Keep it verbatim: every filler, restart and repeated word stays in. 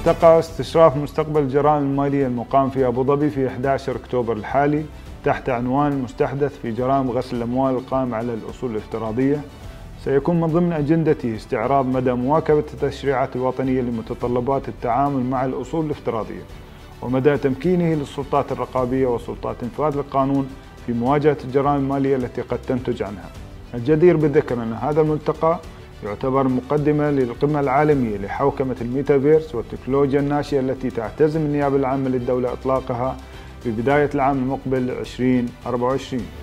ملتقى استشراف مستقبل الجرائم المالية المقام في أبو ظبي في أحد عشر أكتوبر الحالي تحت عنوان مستحدث في جرائم غسل الأموال القائمة على الأصول الافتراضية. سيكون من ضمن أجندته استعراض مدى مواكبة التشريعات الوطنية لمتطلبات التعامل مع الأصول الافتراضية، ومدى تمكينه للسلطات الرقابية وسلطات إنفاذ القانون في مواجهة الجرائم المالية التي قد تنتج عنها. الجدير بالذكر أن هذا الملتقى يعتبر مقدمة للقمة العالمية لحوكمة الميتافيرس والتكنولوجيا الناشئة التي تعتزم النيابة العامة للدولة إطلاقها في بداية العام المقبل ألفين وأربعة وعشرين.